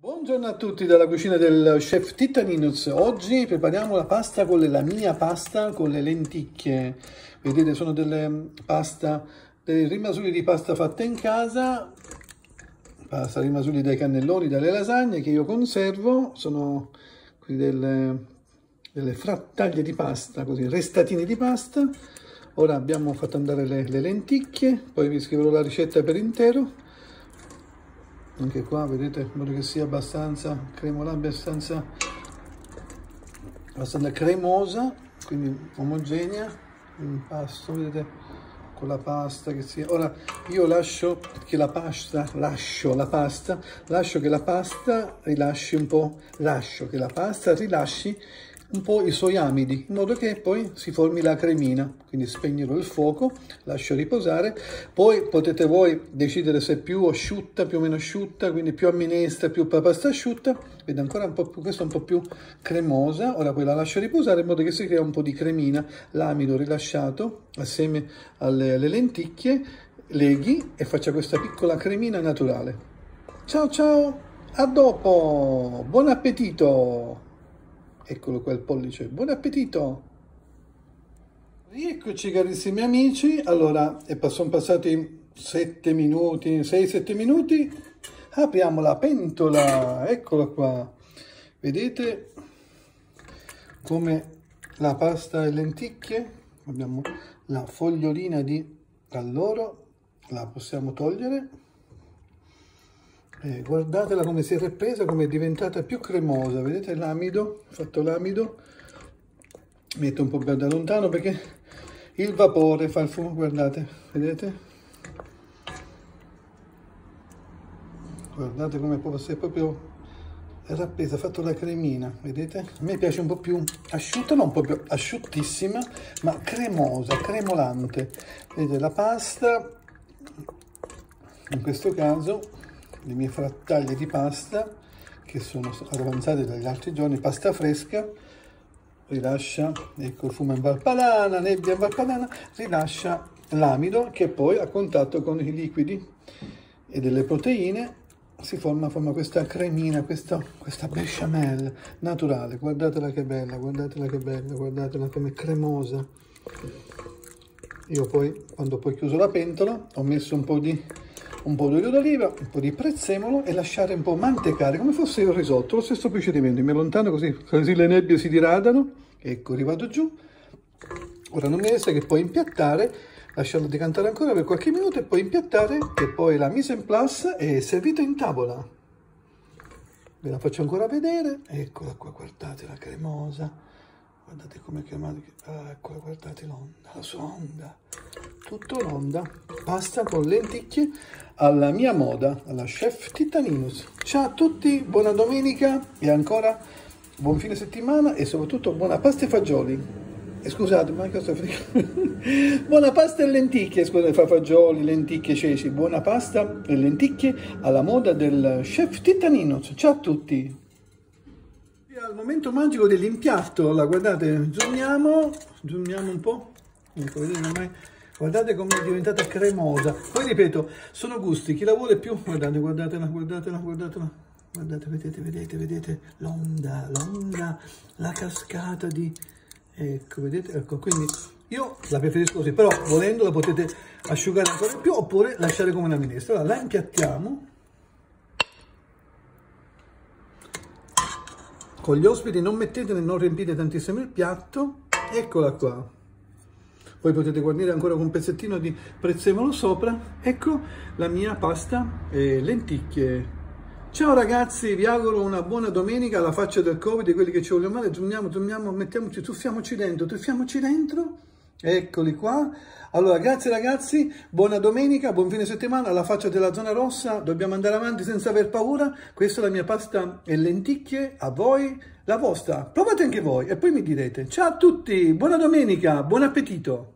Buongiorno a tutti dalla cucina del chef Tittaninus. Oggi prepariamo la pasta la mia pasta con le lenticchie. Vedete, sono delle rimasugli di pasta fatte in casa, pasta rimasugli dai cannelloni, dalle lasagne che io conservo. Sono qui delle frattaglie di pasta, così, restatini di pasta. Ora abbiamo fatto andare le lenticchie, poi vi scriverò la ricetta per intero. Anche qua vedete, in modo che sia abbastanza abbastanza cremosa, quindi omogenea, l'impasto, vedete, con la pasta che sia. Ora io lascio che la pasta rilasci un po' i suoi amidi, in modo che poi si formi la cremina. Quindi spegnerò il fuoco, lascio riposare, poi potete voi decidere se è più asciutta, più o meno asciutta, quindi più a minestra, più pasta asciutta. Vedete, ancora un po' più, questa è un po' più cremosa. Ora poi la lascio riposare in modo che si crea un po' di cremina. L'amido rilasciato assieme alle lenticchie, leghi e faccia questa piccola cremina naturale. Ciao ciao, a dopo, buon appetito! Eccolo qua il pollice, buon appetito! Rieccoci carissimi amici, allora sono passati 7 minuti, 6-7 minuti, apriamo la pentola, eccola qua, vedete come la pasta e lenticchie, abbiamo la fogliolina di alloro, la possiamo togliere. Guardatela come si è ripresa, come è diventata più cremosa, vedete l'amido, ho fatto l'amido, metto un po' più da lontano perché il vapore fa il fumo, guardate, vedete? Guardate come si è proprio rappresa, ha fatto la cremina, vedete? A me piace un po' più asciutta, non proprio asciuttissima, ma cremosa, cremolante. Vedete la pasta, in questo caso le mie frattaglie di pasta che sono avanzate dagli altri giorni, pasta fresca, rilascia, ecco il fumo in Valpadana, nebbia in Valpadana, rilascia l'amido che poi a contatto con i liquidi e delle proteine si forma questa cremina, questa bechamel naturale. Guardatela che bella, guardatela che bella, guardatela come cremosa. Io poi, quando poi ho chiuso la pentola, ho messo un po' di olio d'oliva, un po' di prezzemolo e lasciare un po' mantecare come fosse il risotto, lo stesso procedimento. Mi allontano così le nebbie si diradano. Ecco, rivado giù. Ora non mi resta che poi impiattare, lasciarlo decantare ancora per qualche minuto e poi impiattare, e poi la mise en place è servita in tavola. Ve la faccio ancora vedere. Eccola qua, guardate la cremosa. Guardate come chiamate, eccola, guardate l'onda, la sua onda, tutto l'onda, pasta con lenticchie alla mia moda, alla chef Tittaninus. Ciao a tutti, buona domenica e ancora buon fine settimana e soprattutto buona pasta e fagioli. E scusate, ma cosa buona pasta e lenticchie, scusate, fagioli, lenticchie, ceci, buona pasta e lenticchie alla moda del chef Tittaninus. Ciao a tutti. Al momento magico dell'impiatto, guardate, zoomiamo un po', ecco, vedete ormai, guardate come è diventata cremosa. Poi ripeto, sono gusti, chi la vuole più, guardate, guardatela, guardate, vedete l'onda, la cascata di, ecco, vedete, ecco, quindi io la preferisco così, però volendo la potete asciugare ancora di più oppure lasciare come una minestra. Allora la impiattiamo. Con gli ospiti non riempite tantissimo il piatto, eccola qua. Poi potete guarnire ancora con un pezzettino di prezzemolo sopra. Ecco la mia pasta e lenticchie. Ciao ragazzi, vi auguro una buona domenica alla faccia del Covid, di quelli che ci vogliono male. Zoomiamo, tuffiamoci dentro. Eccoli qua. Allora, grazie ragazzi, buona domenica, buon fine settimana, alla faccia della zona rossa, dobbiamo andare avanti senza aver paura. Questa è la mia pasta e lenticchie, a voi la vostra, provate anche voi e poi mi direte. Ciao a tutti, buona domenica, buon appetito!